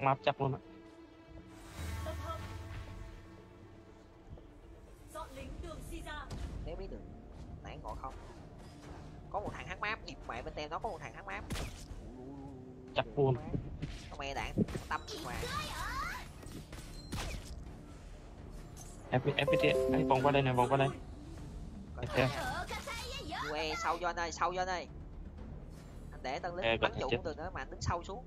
map chắc luôn á. Nếu biết được nãy ngộ không có một thằng hắc map nhịp mẹ bên tem nó có một thằng hắc map Chắc luôn. có mẹ đạn tâm mà FPT ấy, vòng qua đây này, vòng qua đây. Okay. Quê sau vô anh ơi, sau vô anh ơi. Anh để tân lính bắn trụ cũng được nữa mà anh đứng sau xuống.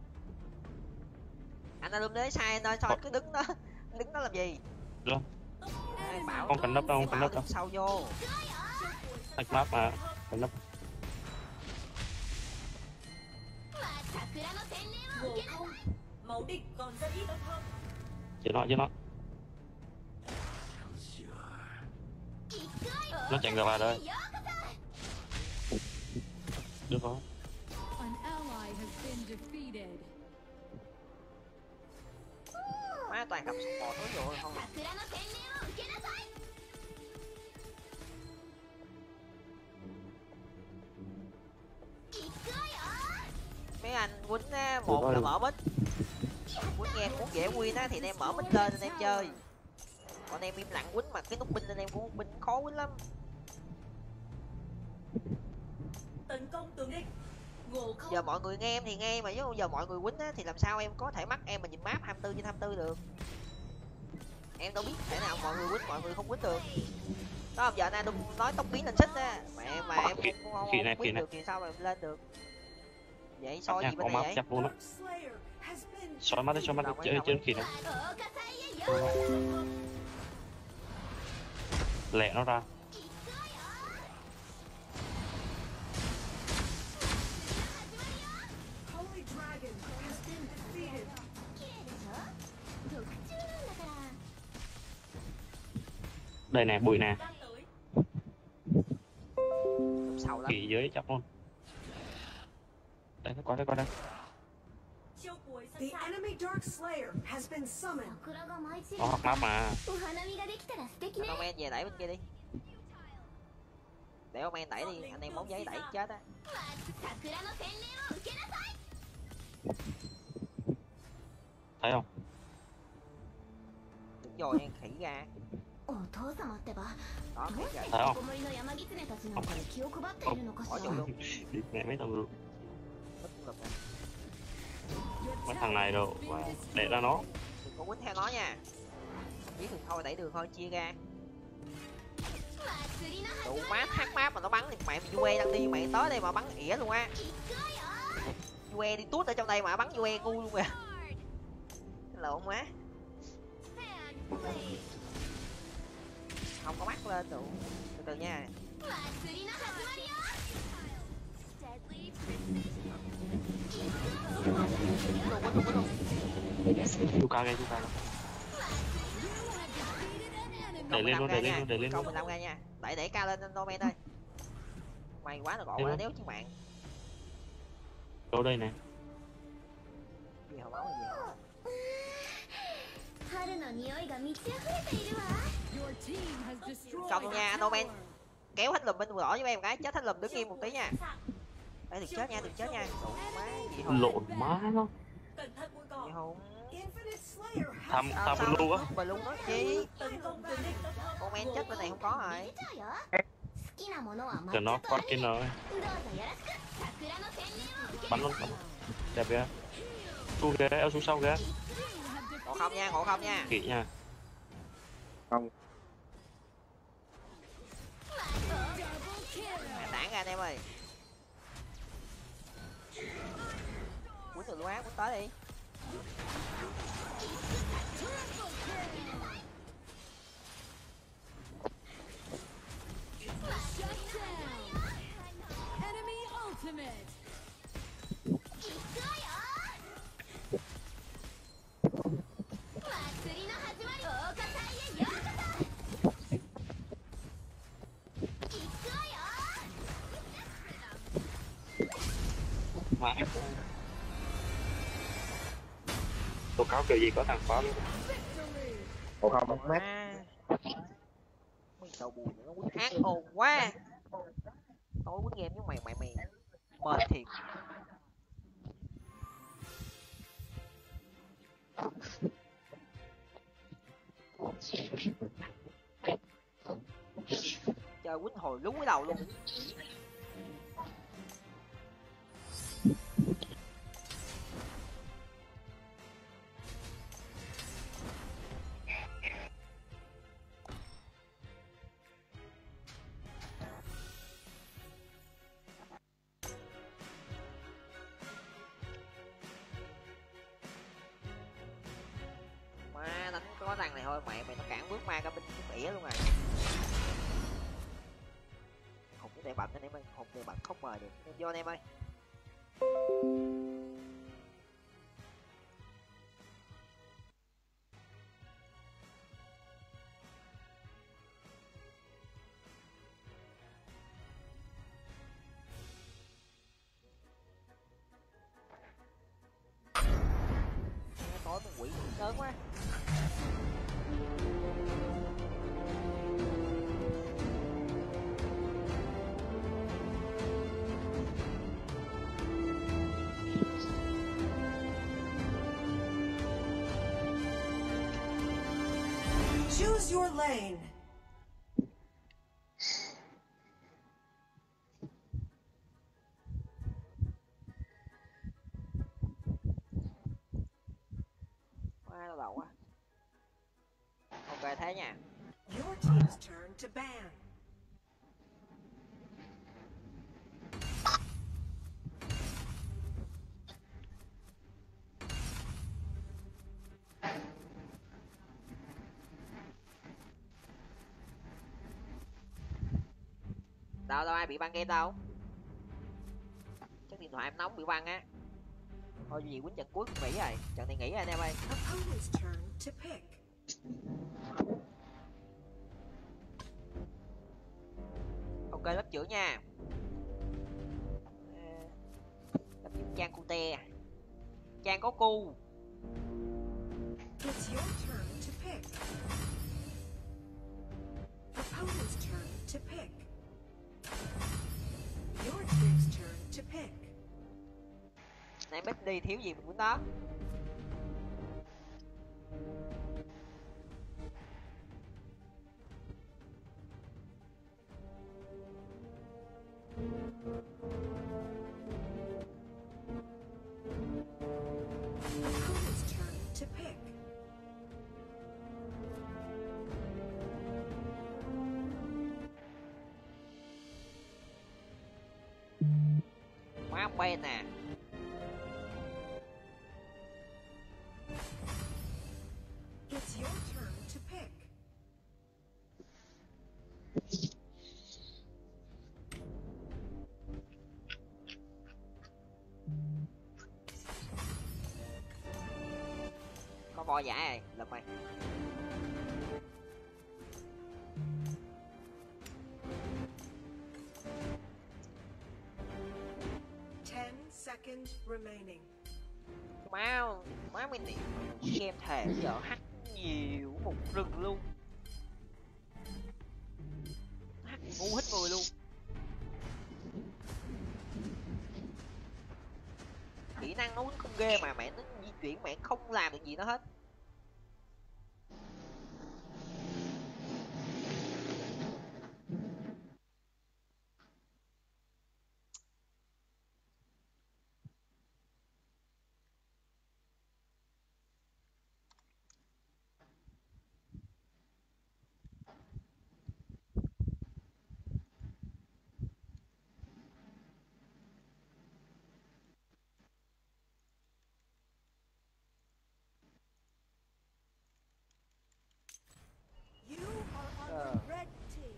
Anh luôn đấy sai anh ơi, sao anh cứ đứng đó làm gì? Được. Bảo Không cần nấp đâu, không cần nấp đâu. sau vô. Hack map mà, cần nấp. Chứ nó. Nó chạy ngược vào đây. Được rồi. Má toàn cầm support tối rồi không. Mấy anh quýnh á, một là mở mic. Quýnh nghe muốn dễ win á thì anh em mở mic lên anh em chơi. Còn em im lặng quýnh mà cái nút binh anh em cũng binh khó quýnh lắm. Tấn công tướng địch. Giờ mọi người nghe em thì nghe mà nếu giờ mọi người quýnh á thì làm sao em có thể mắc em mà nhìn map 24/24 được. Em đâu biết thể nào mọi người quýnh mọi người không quýnh được. Đó giờ anh nói tóc biến lên xích á mà em cũng không quýnh được thì sao mà em lên được. Vậy soi gì bên này vậy? Chắc luôn á. Soi mắt đi chơi khỉ này. Lẹ nó ra. Đây nè, bụi nè. Khỉ dưới chắc luôn. Đây, qua đây. Có hoặc map mà. Ông em về đẩy bên kia đi. Để ông em đẩy đi, anh em bóng giấy đẩy chết á. Thấy không? Đúng rồi em khỉ ra. Đó khỉ ra. Thấy không? Bỏ vô luôn. Đi mẹ mấy thằng luôn. Mấy thằng này rồi, để ra nó. Đừng có quýnh theo nó nha. Biết được thôi, đẩy đường thôi, chia ra. Đủ mát, hát map mà nó bắn thì mẹ Yue đang đi, mẹ tới đây mà bắn ỉa luôn á. Yue đi tuốt ở trong đây mà bắn Yue ngu luôn kìa. Lộn má. Không có mắt lên đủ. Từ từ nha. Chuka nghe. Đẩy lên luôn. Câu 15 ra nha. Đẩy cao lên Nomen ơi. May quá là gọn quá nếu chứ bạn. Đâu đây nè. Gì hả máu gì hả? Công luôn nha, Nomen. Kéo hết lùm bên đỏ với em cái, chết hết lùm đứng im một tí nha. Đây đừng chết nha. Lộn má gì không? Lộn má nó. Gì không? Tham luôn á. Bà luôn đó chi? Con men chết bên này không có rồi. Từ nó có cái rồi. Bắn luôn. Đẹp kìa. Su kìa, eo su sau kìa. Ngộ không nha. Kỹ nha. Không. Tản ra anh em ơi. Quýnh từ quá, quýnh tới đi. Má. Tố cáo kiểu gì có thằng phá luôn. Ủa không mát. Mấy đầu bùi nó quýnh ác ồn quá. Tối quýnh game với mày mệt thiệt. Chơi quýnh hồi lú cái đầu luôn. Má đánh có thằng này thôi mày nó cản bước ma ca binh cái bỉa luôn rồi. Hùng cái tệ bật anh em ơi, hùng tệ bật không mời được nên vô anh em ơi. Tối con quỷ lớn quá. Choose your lane. Quá đau đầu quá. Ok thế nha. Your team's turn to ban. Đâu đâu ai bị băng game đâu. Chắc điện thoại em nóng bị băng á. Thôi gì quýnh trận cuối cũng nghỉ rồi. Trận này nghỉ rồi anh em ơi. Opponent's turn to pick. Ok lớp trưởng nha. Lớp trưởng Trang Cute. Trang có cu. It's your turn to pick. Opponent's turn to pick. Your team's turn to pick. Nãy biết đi thiếu gì mình muốn đó. Opponent's turn to pick. Má Ben nè. It's your turn to pick. Có voi giả rồi, lụm mày. Seconds remaining. Má mày tiện game thề bây giờ hack nhiều một rừng luôn. Hack ngu hết người luôn. Kỹ năng nó không ghê mà mẹ nó di chuyển mẹ không làm được gì nó hết. You are on the red team.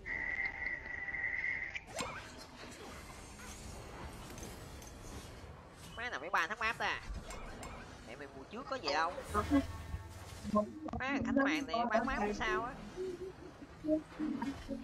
Má nào mấy ba thắc map ta. Mẹ mày mùa trước có gì đâu. Má thằng Khánh Hoàng này bán map hay sao á.